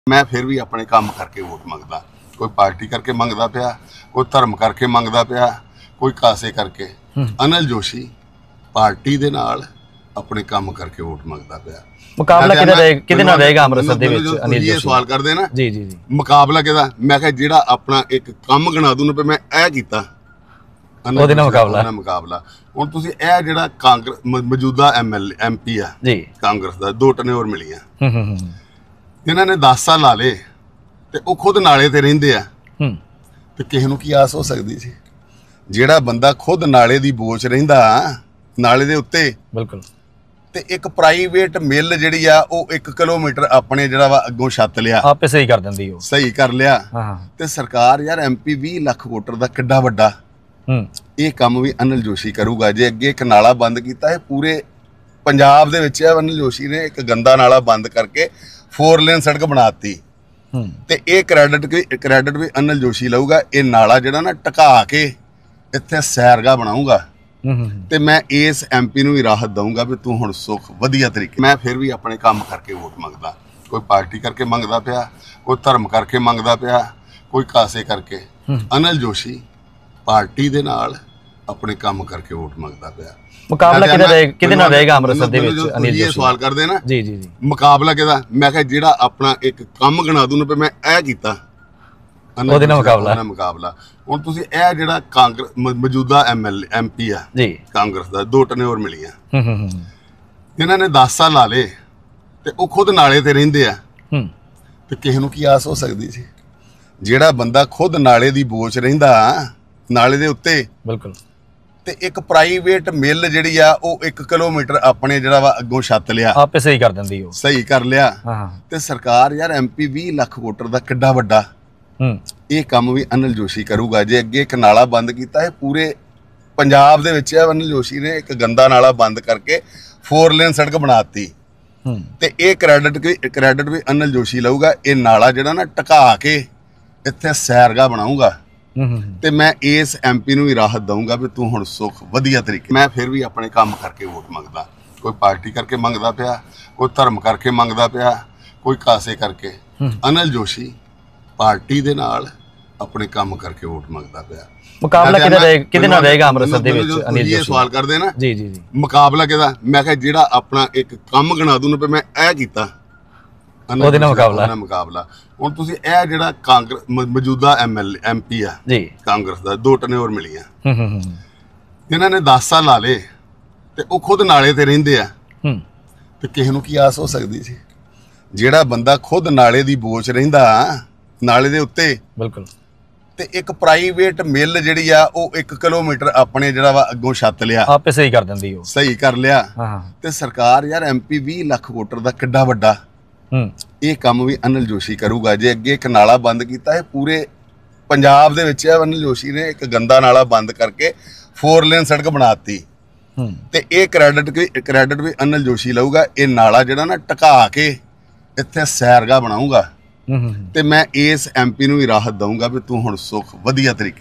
मैं फिर भी अपने काम करके वोट मंगदा। कोई पार्टी करके मंगदा पिया, कोई धर्म करके मंगदा पिया, कोई कासे करके। अनिल जोशी पार्टी दे नाल अपने काम करके वोट मंगदा पिया। मुकाबला किहदे नाल रहेगा अमृतसर दे विच? अनिल जोशी सवाल करदे ना जी जी जी मुकाबला किहदा? मैं कहा जेड़ा अपना एक काम गिना दूं पे मैं ए कीता ਉਹਦੇ ਨਾਲ मुकाबला हुण तुसीं ए जेड़ा कांग्रेस मौजूदा MLA MP आ जी कांग्रेस दा 2 टनेवर मिलियां जिन्हां ने 10 साल ला ले ते ਉਹ खुद नाले ते रहिंदे आ ते किसे नूं की आस हो सकदी सी? ਜਿਹੜਾ ਬੰਦਾ ਖੁਦ ਨਾਲੇ ਦੀ ਬੋਚ ਰਹਿੰਦਾ ਨਾਲੇ ਦੇ ਉੱਤੇ ਬਿਲਕੁਲ ਤੇ ਇੱਕ ਪ੍ਰਾਈਵੇਟ ਮਿਲ ਜਿਹੜੀ ਆ ਉਹ 1 ਕਿਲੋਮੀਟਰ ਆਪਣੇ ਜਿਹੜਾ ਵਾ ਅੱਗੋਂ ਛੱਤ ਲਿਆ ਆਪੇ ਸਹੀ ਕਰ ਦਿੰਦੀ ਉਹ ਸਹੀ ਕਰ ਲਿਆ ਹਾਂ ਤੇ ਸਰਕਾਰ ਯਾਰ MP 20 ਲੱਖ ਵੋਟਰ ਦਾ ਕਿੱਡਾ ਵੱਡਾ ਇਹ ਕੰਮ ਵੀ ਅਨਿਲ ਜੋਸ਼ੀ ਕਰੂਗਾ। ਜੇ ਅੱਗੇ ਇੱਕ ਨਾਲਾ ਬੰਦ ਕੀਤਾ ਹੈ ਪੂਰੇ ਪੰਜਾਬ ਦੇ ਵਿੱਚ ਅਨਿਲ ਜੋਸ਼ੀ ਨੇ ਇੱਕ ਗੰਦਾ ਨਾਲਾ ਬੰਦ ਕਰਕੇ 4 ਲੇਨ ਸੜਕ ਬਣਾਤੀ ਤੇ ਇਹ ਕ੍ਰੈਡਿਟ ਵੀ ਅਨਿਲ ਜੋਸ਼ੀ ਲਊਗਾ। ਇਹ ਨਾਲਾ ਜਿਹੜਾ ਨਾ ਟਕਾ ਕੇ ਇੱਥੇ ਸੈਰਗਾ ਬਣਾਊਗਾ ਤੇ ਮੈਂ ਇਸ MP ਨੂੰ ਵੀ ਰਾਹਤ ਦਊਂਗਾ ਵੀ ਤੂੰ ਹੁਣ ਸੁੱਖ ਵਧੀਆ ਤਰੀਕੇ। ਮੈਂ ਫਿਰ ਵੀ ਆਪਣੇ ਕੰਮ ਕਰਕੇ ਵੋਟ ਮੰਗਦਾ। ਕੋਈ ਪਾਰਟੀ ਕਰਕੇ ਮੰਗਦਾ ਪਿਆ, ਕੋਈ ਧਰਮ ਕਰਕੇ ਮੰਗਦਾ ਪਿਆ, ਕੋਈ ਕਾਸੇ ਕਰਕੇ। ਅਨਿਲ ਜੋਸ਼ੀ ਪਾਰਟੀ ਦੇ ਨਾਲ ਆਪਣੇ ਕੰਮ ਕਰਕੇ ਵੋਟ ਮੰਗਦਾ ਪਿਆ। ਮੁਕਾਬਲਾ ਕਿਹਦੇ ਨਾਲ ਰਹੇਗਾ ਅਮृतसर ਦੇ ਵਿੱਚ? ਅਨਿਲ ਜੋਸ਼ੀ ਸਵਾਲ ਕਰਦੇ ਨਾ ਜੀ ਜੀ ਜੀ ਮੁਕਾਬਲਾ ਕਿਹਦਾ? ਮੈਂ ਕਿਹਾ ਜਿਹੜਾ ਆਪਣਾ ਇੱਕ ਕੰਮ ਗਿਣਾ ਦੂੰ पे मैं ਇਹ ਕੀਤਾ ਉਹਦੇ ਨਾਲ ਮੁਕਾਬਲਾ। ਹੁਣ ਤੁਸੀਂ ਇਹ ਜਿਹੜਾ ਕਾਂਗਰਸ ਮੌਜੂਦਾ MLA MP ਆ ਜੀ ਕਾਂਗਰਸ ਦਾ 2 ਟਨੇਵਰ ਮਿਲੀਆਂ ਜਿਨ੍ਹਾਂ ਨੇ 10 ਸਾਲ ਲਾ ਲੇ ਤੇ ਉਹ ਖੁਦ ਨਾਲੇ ਤੇ ਰਹਿੰਦੇ ਆ ਤੇ ਕਿਸੇ ਨੂੰ ਕੀ ਆਸ ਹੋ ਸਕਦੀ ਸੀ? ਜਿਹੜਾ ਬੰਦਾ ਖੁਦ ਨਾਲੇ ਦੀ ਬੋਚ ਰਹਿੰਦਾ ਨਾਲੇ ਦੇ ਉੱਤੇ ਬਿਲਕੁਲ ਤੇ ਇੱਕ ਪ੍ਰਾਈਵੇਟ ਮਿਲ ਜਿਹੜੀ ਆ ਉਹ 1 ਕਿਲੋਮੀਟਰ ਆਪਣੇ ਜਿਹੜਾ ਵਾ ਅੱਗੋਂ ਛੱਤ ਲਿਆ ਆਪੇ ਸਹੀ ਕਰ ਦਿੰਦੀ ਉਹ ਸਹੀ ਕਰ ਲਿਆ ਹਾਂ ਤੇ ਸਰਕਾਰ ਯਾਰ MP 20 ਲੱਖ ਵੋਟਰ ਦਾ ਕਿੱਡਾ ਵੱਡਾ ਇਹ ਕੰਮ ਵੀ ਅਨਿਲ ਜੋਸ਼ੀ ਕਰੂਗਾ। ਜੇ ਅੱਗੇ ਇੱਕ ਨਾਲਾ ਬੰਦ ਕੀਤਾ ਹੈ ਪੂਰੇ ਪੰਜਾਬ ਦੇ ਵਿੱਚ ਅਨਿਲ ਜੋਸ਼ੀ ਨੇ ਇੱਕ ਗੰਦਾ ਨਾਲਾ ਬੰਦ ਕਰਕੇ 4 ਲੇਨ ਸੜਕ ਬਣਾਤੀ ਤੇ ਇਹ ਕ੍ਰੈਡਿਟ ਵੀ ਅਨਿਲ ਜੋਸ਼ੀ ਲਊਗਾ। ਇਹ ਨਾਲਾ ਜਿਹੜਾ ਨਾ ਟਕਾ ਕੇ ਇੱਥੇ ਸੈਰਗਾ ਬਣਾਊਗਾ ਤੇ ਮੈਂ ਇਸ MP ਨੂੰ ਵੀ ਰਾਹਤ ਦਊਂਗਾ ਵੀ ਤੂੰ ਹੁਣ ਸੁੱਖ ਵਧੀਆ ਤਰੀਕੇ। ਮੈਂ ਫਿਰ ਵੀ ਆਪਣੇ ਕੰਮ ਕਰਕੇ ਵੋਟ ਮੰਗਦਾ। ਕੋਈ ਪਾਰਟੀ ਕਰਕੇ ਮੰਗਦਾ ਪਿਆ, ਕੋਈ ਧਰਮ ਕਰਕੇ ਮੰਗਦਾ ਪਿਆ, ਕੋਈ ਕਾਸੇ ਕਰਕੇ। ਅਨਿਲ ਜੋਸ਼ੀ ਪਾਰਟੀ ਦੇ ਨਾਲ ਆਪਣੇ ਕੰਮ ਕਰਕੇ ਵੋਟ ਮੰਗਦਾ ਪਿਆ। ਮੁਕਾਬਲਾ ਕਿਹਦੇ ਨਾਲ ਰਹੇਗਾ ਅਮृतसर ਦੇ ਵਿੱਚ? ਅਨਿਲ ਜੋਸ਼ੀ ਸਵਾਲ ਕਰਦੇ ਨਾ ਜੀ ਜੀ ਜੀ ਮੁਕਾਬਲਾ ਕਿਹਦਾ? ਮੈਂ ਕਿਹਾ ਜਿਹੜਾ ਆਪਣਾ ਇੱਕ ਕੰਮ ਗਿਣਾ ਦੂੰ पे मैं ਇਹ ਕੀਤਾ ਉਹਦੇ ਨਾਲ ਮੁਕਾਬਲਾ। ਹੁਣ ਤੁਸੀਂ ਇਹ ਜਿਹੜਾ ਕਾਂਗਰਸ ਮੌਜੂਦਾ MLA MP ਆ ਜੀ ਕਾਂਗਰਸ ਦਾ 2 ਟਨੇਵਰ ਮਿਲੀਆਂ ਜਿਨ੍ਹਾਂ ਨੇ 10 ਸਾਲ ਲਾ ਲੇ ਤੇ ਉਹ ਖੁਦ ਨਾਲੇ ਤੇ ਰਹਿੰਦੇ ਆ ਤੇ ਕਿਸੇ ਨੂੰ ਕੀ ਆਸ ਹੋ ਸਕਦੀ ਸੀ? ਜਿਹੜਾ ਬੰਦਾ ਖੁਦ ਨਾਲੇ ਦੀ ਬੋਚ ਰਹਿੰਦਾ ਨਾਲੇ ਦੇ ਉੱਤੇ ਬਿਲਕੁਲ ਤੇ ਇੱਕ ਪ੍ਰਾਈਵੇਟ ਮਿਲ ਜਿਹੜੀ ਆ ਉਹ 1 ਕਿਲੋਮੀਟਰ ਆਪਣੇ ਜਿਹੜਾ ਵਾ ਅੱਗੋਂ ਛੱਤ ਲਿਆ ਆਪੇ ਸਹੀ ਕਰ ਦਿੰਦੀ ਉਹ ਸਹੀ ਕਰ ਲਿਆ ਹਾਂ ਤੇ ਸਰਕਾਰ ਯਾਰ MP 20 ਲੱਖ ਵੋਟਰ ਦਾ ਕਿੱਡਾ ਵੱਡਾ ਇਹ ਕੰਮ ਵੀ ਅਨਿਲ ਜੋਸ਼ੀ ਕਰੂਗਾ। ਜੇ ਅੱਗੇ ਇੱਕ ਨਾਲਾ ਬੰਦ ਕੀਤਾ ਹੈ ਪੂਰੇ ਪੰਜਾਬ ਦੇ ਵਿੱਚ ਅਨਿਲ ਜੋਸ਼ੀ ਨੇ ਇੱਕ ਗੰਦਾ ਨਾਲਾ ਬੰਦ ਕਰਕੇ 4 ਲੇਨ ਸੜਕ ਬਣਾਤੀ ਤੇ ਇਹ ਕ੍ਰੈਡਿਟ ਵੀ ਅਨਿਲ ਜੋਸ਼ੀ ਲਊਗਾ। ਇਹ ਨਾਲਾ ਜਿਹੜਾ ਨਾ ਟਕਾ ਕੇ ਇੱਥੇ ਸੈਰਗਾ ਬਣਾਊਗਾ ਤੇ ਮੈਂ ਇਸ MP ਨੂੰ ਵੀ ਰਾਹਤ ਦਊਂਗਾ ਵੀ ਤੂੰ ਹੁਣ ਸੁੱਖ ਵਧੀਆ ਤਰੀਕੇ।